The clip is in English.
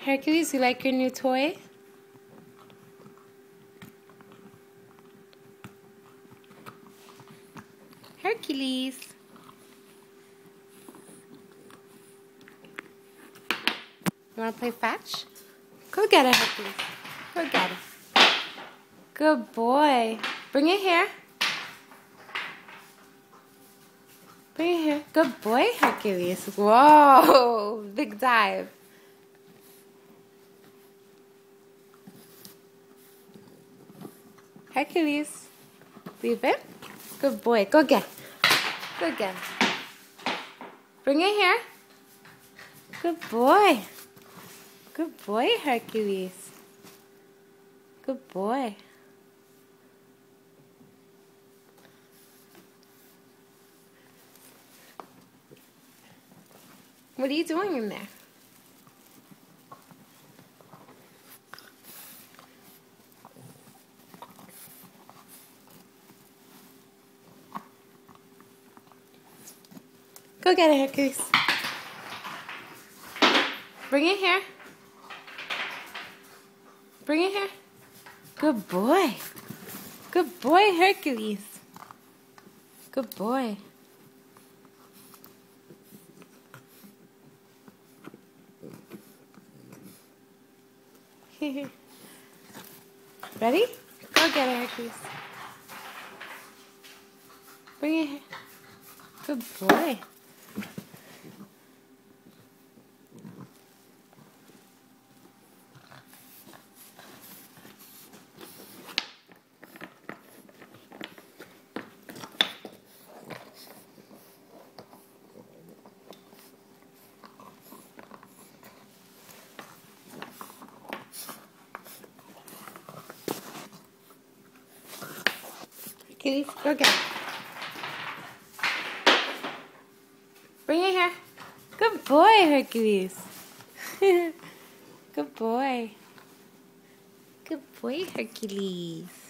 Hercules, you like your new toy? Hercules. You want to play fetch? Go get it, Hercules. Go get it. Good boy. Bring it here. Bring it here. Good boy, Hercules. Whoa! Big dive. Hercules. Leave it. Good boy. Go get it. Go get it. Bring it here. Good boy. Good boy, Hercules. Good boy. What are you doing in there? Go get it, Hercules. Bring it here. Bring it here. Good boy. Good boy, Hercules. Good boy. Ready? Go get it, Hercules. Bring it here. Good boy. Hercules, go get it. Bring it here. Good boy, Hercules. Good boy. Good boy, Hercules.